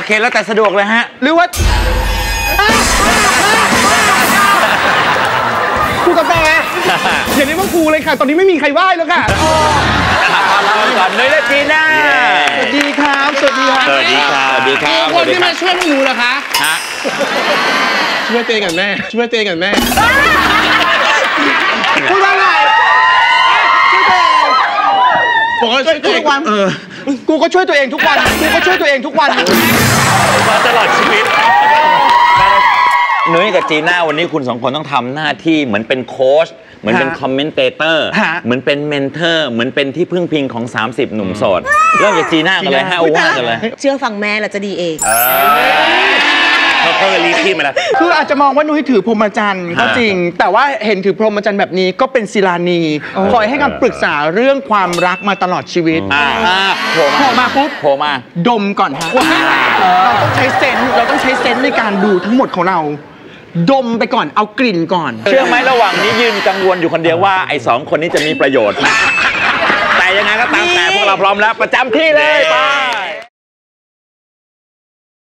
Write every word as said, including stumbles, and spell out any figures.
เคแล้วแต่สะดวกเลยฮะหรือว่าครูกาแฟอย่าเรียกว่าครูเลยค่ะตอนนี้ไม่มีใครไหว้แล้วค่ะเราก่อนเลยและจีน่าสวัสดีครับสวัสดีครับสวัสดีครับสวัสดีครับคนที่มาช่วยพวกหนูเหรอคะฮะช่วยเตะกันแม่ช่วยเตะกันแม่พูดว่าไงช่วยเตะผมก็ช่วยตัวเองเออกูก็ช่วยตัวเองทุกวันกูก็ช่วยตัวเองทุกวันมาตลอดชีวิตนุ้ยกับจีน่าวันนี้คุณสองคนต้องทำหน้าที่เหมือนเป็นโค้ชเหมือนเป็นคอมเมนเตเตอร์เหมือนเป็นเมนเทอร์เหมือนเป็นที่พึ่งพิงของสามสิบหนุ่มโสดเริ่มจากจีน่ากันเลยฮะเอาว่ากันเลยเชื่อฟังแม่แล้วจะดีเองเขาเคยรีบที่มาแล้วคืออาจจะมองว่านุ้ยถือพรหมจรรย์ก็จริงแต่ว่าเห็นถือพรหมจรรย์แบบนี้ก็เป็นศิลานีคอยให้คำปรึกษาเรื่องความรักมาตลอดชีวิตโผล่มาปุ๊บโผล่มาดมก่อนฮะเราต้องใช้เซนส์เราต้องใช้เซนส์ในการดูทั้งหมดของเราดมไปก่อนเอากลิ่นก่อนเชื่อไหมระหว่างนี้ยืนกังวลอยู่คนเดียวว่าไอ้สองคนนี้จะมีประโยชน์แต่ยังไงก็ตามแต่พวกเราพร้อมแล้วประจำที่เลยไป